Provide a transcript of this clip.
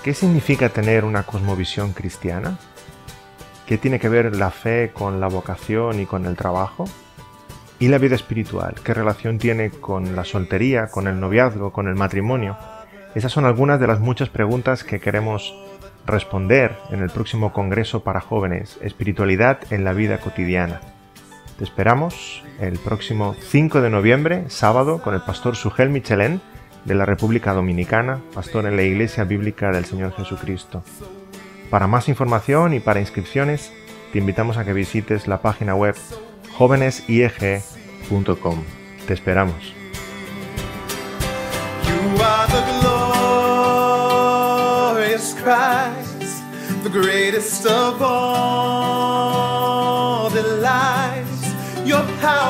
¿Qué significa tener una cosmovisión cristiana? ¿Qué tiene que ver la fe con la vocación y con el trabajo? ¿Y la vida espiritual? ¿Qué relación tiene con la soltería, con el noviazgo, con el matrimonio? Esas son algunas de las muchas preguntas que queremos responder en el próximo Congreso para Jóvenes, Espiritualidad en la Vida Cotidiana. Te esperamos el próximo 5 de noviembre, sábado, con el pastor Sugel Michelén, de la República Dominicana, pastor en la Iglesia Bíblica del Señor Jesucristo. Para más información y para inscripciones, te invitamos a que visites la página web jovenesieg.com. Te esperamos. You are the glorious Christ, the greatest of all the lives. Your power